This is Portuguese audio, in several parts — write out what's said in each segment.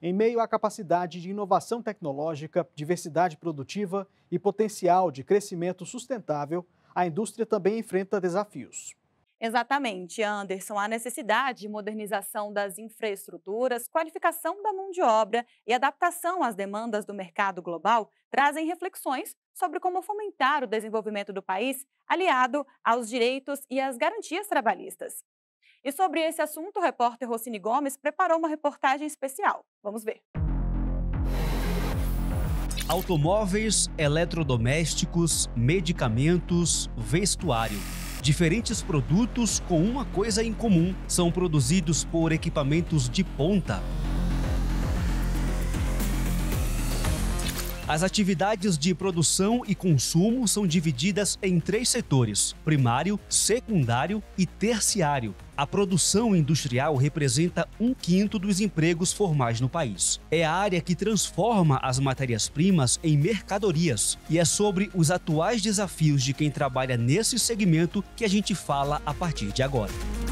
Em meio à capacidade de inovação tecnológica, diversidade produtiva e potencial de crescimento sustentável, a indústria também enfrenta desafios. Exatamente, Anderson. A necessidade de modernização das infraestruturas, qualificação da mão de obra e adaptação às demandas do mercado global trazem reflexões sobre como fomentar o desenvolvimento do país aliado aos direitos e às garantias trabalhistas. E sobre esse assunto, o repórter Rossini Gomes preparou uma reportagem especial. Vamos ver. Automóveis, eletrodomésticos, medicamentos, vestuário. Diferentes produtos com uma coisa em comum são produzidos por equipamentos de ponta. As atividades de produção e consumo são divididas em 3 setores: primário, secundário e terciário. A produção industrial representa 1/5 dos empregos formais no país. É a área que transforma as matérias-primas em mercadorias. E é sobre os atuais desafios de quem trabalha nesse segmento que a gente fala a partir de agora.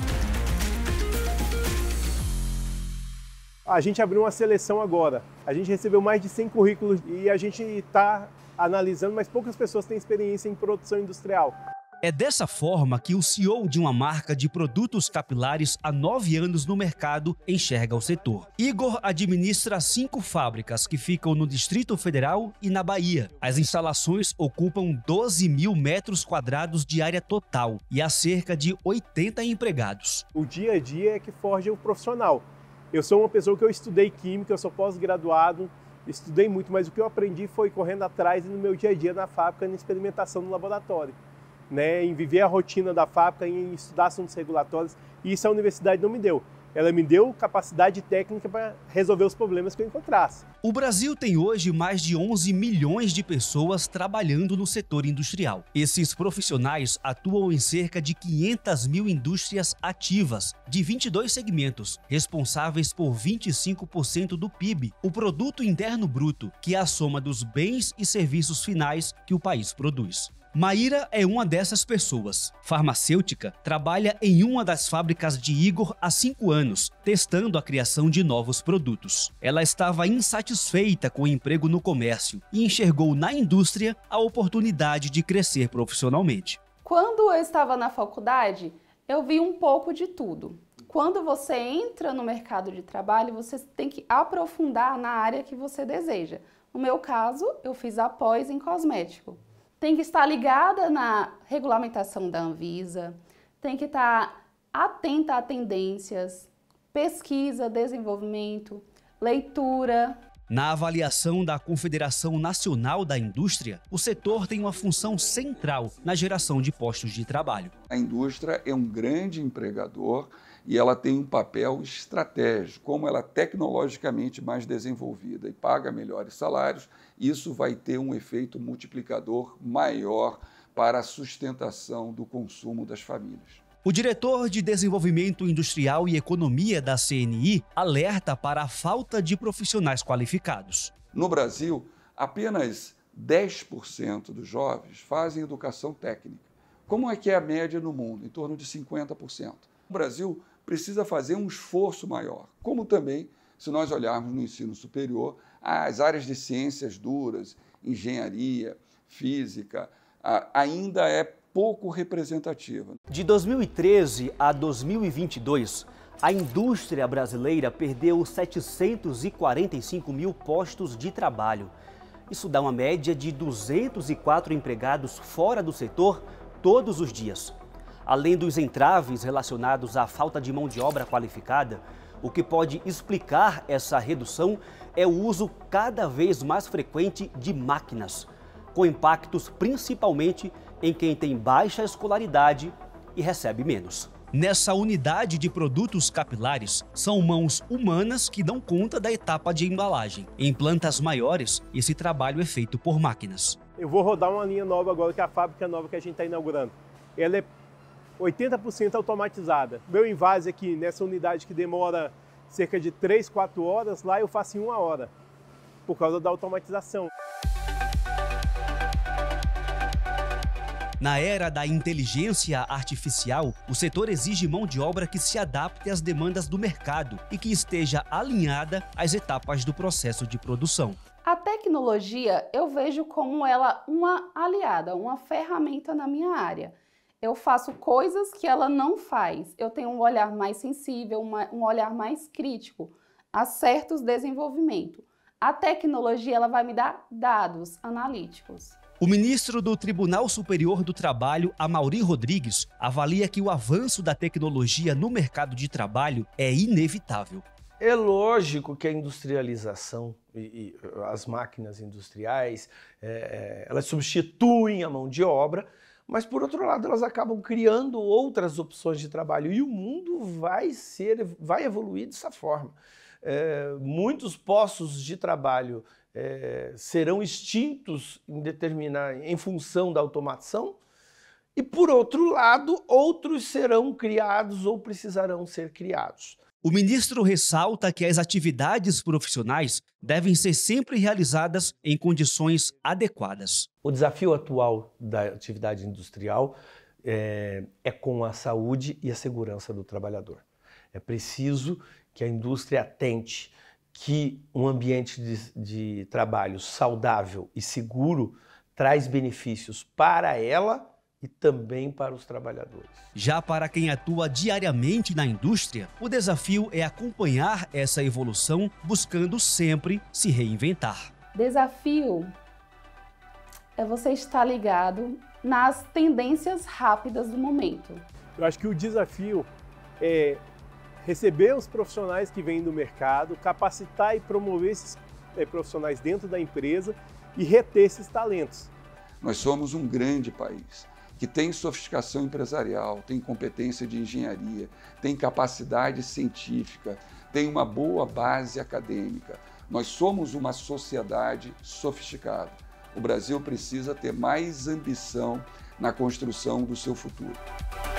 A gente abriu uma seleção agora. A gente recebeu mais de 100 currículos e a gente está analisando, mas poucas pessoas têm experiência em produção industrial. É dessa forma que o CEO de uma marca de produtos capilares há 9 anos no mercado enxerga o setor. Igor administra 5 fábricas que ficam no Distrito Federal e na Bahia. As instalações ocupam 12 mil metros quadrados de área total e há cerca de 80 empregados. O dia a dia é que forja o profissional. Eu sou uma pessoa que eu estudei química, eu sou pós-graduado, estudei muito, mas o que eu aprendi foi correndo atrás no meu dia a dia na fábrica, na experimentação no laboratório, né? Em viver a rotina da fábrica, em estudar assuntos regulatórios, e isso a universidade não me deu. Ela me deu capacidade técnica para resolver os problemas que eu encontrasse. O Brasil tem hoje mais de 11 milhões de pessoas trabalhando no setor industrial. Esses profissionais atuam em cerca de 500 mil indústrias ativas, de 22 segmentos, responsáveis por 25% do PIB, o Produto Interno Bruto, que é a soma dos bens e serviços finais que o país produz. Maíra é uma dessas pessoas. Farmacêutica, trabalha em uma das fábricas de Igor há 5 anos, testando a criação de novos produtos. Ela estava insatisfeita com o emprego no comércio e enxergou na indústria a oportunidade de crescer profissionalmente. Quando eu estava na faculdade, eu vi um pouco de tudo. Quando você entra no mercado de trabalho, você tem que aprofundar na área que você deseja. No meu caso, eu fiz a pós em cosmético. Tem que estar ligada na regulamentação da Anvisa, tem que estar atenta a tendências, pesquisa, desenvolvimento, leitura. Na avaliação da Confederação Nacional da Indústria, o setor tem uma função central na geração de postos de trabalho. A indústria é um grande empregador e ela tem um papel estratégico. Como ela é tecnologicamente mais desenvolvida e paga melhores salários, isso vai ter um efeito multiplicador maior para a sustentação do consumo das famílias. O diretor de Desenvolvimento Industrial e Economia da CNI alerta para a falta de profissionais qualificados. No Brasil, apenas 10% dos jovens fazem educação técnica. Como é que é a média no mundo? Em torno de 50%. O Brasil precisa fazer um esforço maior, como também, se nós olharmos no ensino superior, as áreas de ciências duras, engenharia, física, ainda é pouco representativa. De 2013 a 2022, a indústria brasileira perdeu 745 mil postos de trabalho. Isso dá uma média de 204 empregados fora do setor todos os dias. Além dos entraves relacionados à falta de mão de obra qualificada, o que pode explicar essa redução é o uso cada vez mais frequente de máquinas, com impactos principalmente em quem tem baixa escolaridade e recebe menos. Nessa unidade de produtos capilares, são mãos humanas que dão conta da etapa de embalagem. Em plantas maiores, esse trabalho é feito por máquinas. Eu vou rodar uma linha nova agora, que é a fábrica nova que a gente está inaugurando. Ela é 80% automatizada. Meu invase aqui nessa unidade que demora cerca de 3, 4 horas, lá eu faço em 1 hora, por causa da automatização. Na era da inteligência artificial, o setor exige mão de obra que se adapte às demandas do mercado e que esteja alinhada às etapas do processo de produção. A tecnologia eu vejo como ela uma aliada, uma ferramenta na minha área. Eu faço coisas que ela não faz. Eu tenho um olhar mais sensível, um olhar mais crítico a certos desenvolvimentos. A tecnologia ela vai me dar dados analíticos. O ministro do Tribunal Superior do Trabalho, Amaury Rodrigues, avalia que o avanço da tecnologia no mercado de trabalho é inevitável. É lógico que a industrialização e as máquinas industriais, elas substituem a mão de obra, mas, por outro lado, elas acabam criando outras opções de trabalho e o mundo vai evoluir dessa forma. Muitos postos de trabalho serão extintos em função da automação e, por outro lado, outros serão criados ou precisarão ser criados. O ministro ressalta que as atividades profissionais devem ser sempre realizadas em condições adequadas. O desafio atual da atividade industrial é com a saúde e a segurança do trabalhador. É preciso que a indústria atente que um ambiente de trabalho saudável e seguro traz benefícios para ela e também para os trabalhadores. Já para quem atua diariamente na indústria, o desafio é acompanhar essa evolução, buscando sempre se reinventar. Desafio é você estar ligado nas tendências rápidas do momento. Eu acho que o desafio é receber os profissionais que vêm do mercado, capacitar e promover esses profissionais dentro da empresa e reter esses talentos. Nós somos um grande país que tem sofisticação empresarial, tem competência de engenharia, tem capacidade científica, tem uma boa base acadêmica. Nós somos uma sociedade sofisticada. O Brasil precisa ter mais ambição na construção do seu futuro.